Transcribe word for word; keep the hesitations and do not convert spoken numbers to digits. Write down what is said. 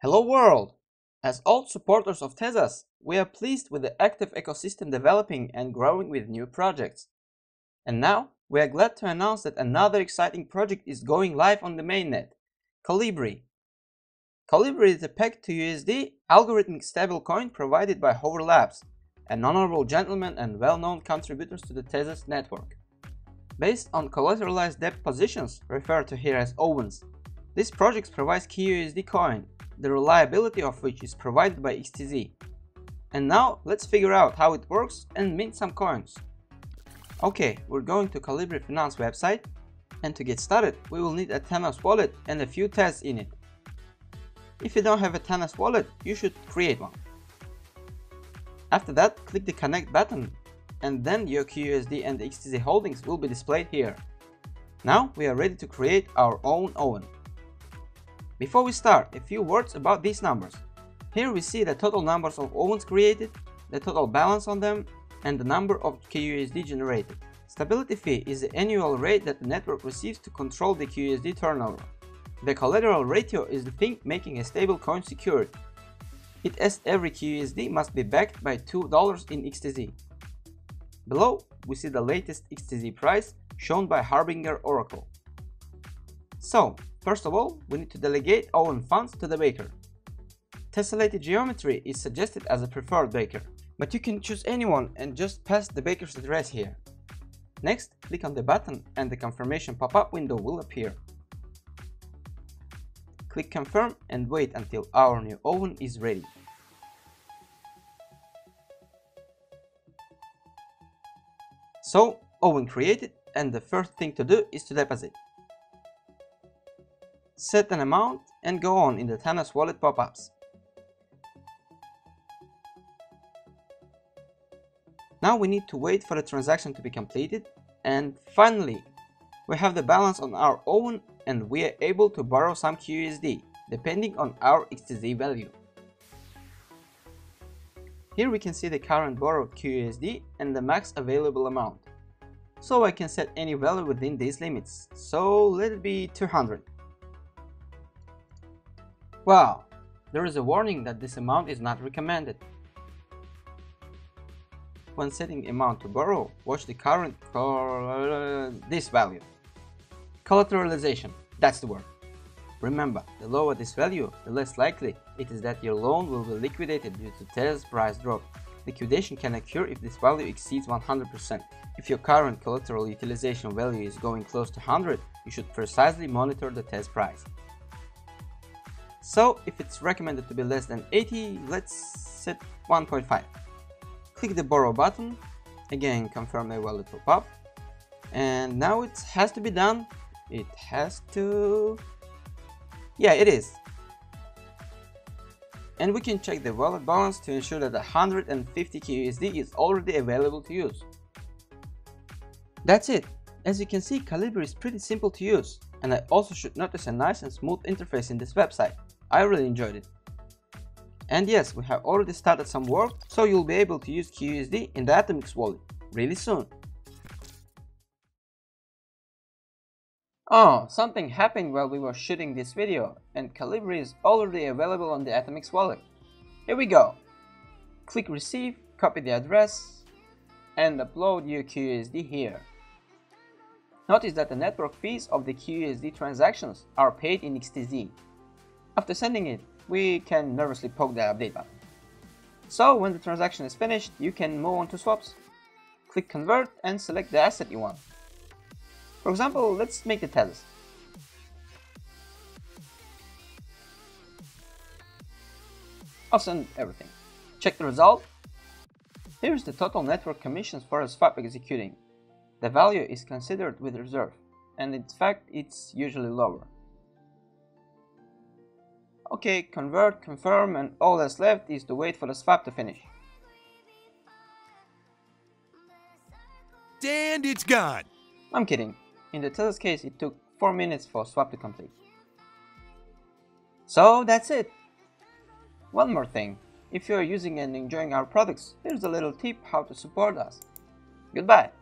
Hello world! As old supporters of Tezos, we are pleased with the active ecosystem developing and growing with new projects. And now, we are glad to announce that another exciting project is going live on the mainnet, Colibri. Colibri is a pegged to U S D algorithmic stablecoin provided by Hover Labs, an honorable gentleman and well-known contributors to the Tezos network. Based on collateralized debt positions, referred to here as O W Ns, this project provides Q U S D coin, the reliability of which is provided by X T Z. And now let's figure out how it works and mint some coins. Okay, we're going to Colibri Finance website, and to get started we will need a Tenos wallet and a few Tez in it. If you don't have a Tenos wallet, you should create one. After that, click the connect button, and then your Q U S D and X T Z holdings will be displayed here. Now we are ready to create our own O W N. Before we start, a few words about these numbers. Here we see the total numbers of O W Ns created, the total balance on them, and the number of Q U S D generated. Stability fee is the annual rate that the network receives to control the Q U S D turnover. The collateral ratio is the thing making a stable coin secured. It asks every Q U S D must be backed by two dollars in X T Z. Below, we see the latest X T Z price shown by Harbinger Oracle. So, first of all, we need to delegate O W N funds to the baker. Tessellated geometry is suggested as a preferred baker, but you can choose anyone and just pass the baker's address here. Next, click on the button and the confirmation pop-up window will appear. Click confirm and wait until our new O W N is ready. So, O W N created, and the first thing to do is to deposit. Set an amount and go on in the Tenos wallet pop-ups. Now we need to wait for the transaction to be completed, and finally we have the balance on our O W N and we are able to borrow some Q U S D depending on our X T Z value. Here we can see the current borrowed Q U S D and the max available amount. So I can set any value within these limits, so let it be two hundred. Wow, there is a warning that this amount is not recommended. When setting amount to borrow, watch the current uh, this value. Collateralization, that's the word. Remember, the lower this value, the less likely it is that your loan will be liquidated due to Tezos price drop. Liquidation can occur if this value exceeds one hundred percent. If your current collateral utilization value is going close to one hundred, you should precisely monitor the Tez price. So if it's recommended to be less than eighty, let's set one point five. Click the borrow button, again confirm the wallet pop-up, and now it has to be done. It has to... yeah, it is. And we can check the wallet balance to ensure that one hundred fifty Q U S D is already available to use. That's it. As you can see, Colibri is pretty simple to use, and I also should notice a nice and smooth interface in this website. I really enjoyed it. And yes, we have already started some work, so you'll be able to use Q U S D in the Atomics wallet really soon. Oh, something happened while we were shooting this video, and Colibri is already available on the Atomics wallet. Here we go. Click receive, copy the address, and upload your Q U S D here. Notice that the network fees of the Q U S D transactions are paid in X T Z. After sending it, we can nervously poke the update button. So when the transaction is finished, you can move on to swaps. Click convert and select the asset you want. For example, let's make the Tezos. I'll send everything. Check the result. Here's the total network commissions for a swap executing. The value is considered with reserve, and in fact it's usually lower. Okay, convert, confirm, and all that's left is to wait for the swap to finish. And it's gone! I'm kidding. In the Tezos case, it took four minutes for swap to complete. So that's it. One more thing. If you are using and enjoying our products, here's a little tip how to support us. Goodbye.